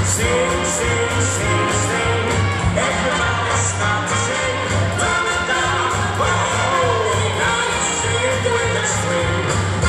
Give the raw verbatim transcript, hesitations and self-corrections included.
Sing, sing, sing, sing. Everybody start to sing. Run it down, whoa. Now you sing it with a swing.